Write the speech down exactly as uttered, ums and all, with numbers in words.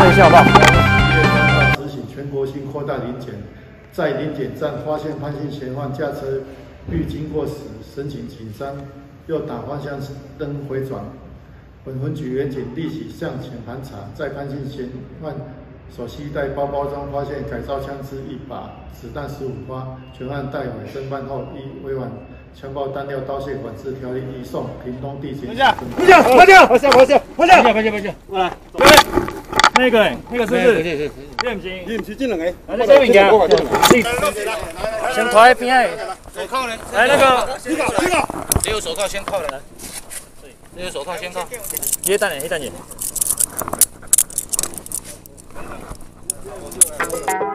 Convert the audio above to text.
问一下好不好？ 执行全国性扩大临检，在临检站发现潘姓嫌犯驾车欲经过时，神情紧张，又打方向灯回转。本分局员警立即向前盘查，在潘姓嫌犯所携带包包中发现改造枪支一把，子弹十五发。全案带回侦办后，依违反枪炮弹药刀械管制条例移送屏东地检。放下，放下，放下，放下，放下，放下，放下，放下，过来，各位，那个，那个是不是？是是是。你唔是？你唔是这两个？来，这物件。先拖喺边仔。手铐呢？来那个，这个，这个。谁有手铐先铐的？谁有手铐先铐？你等下，你等下。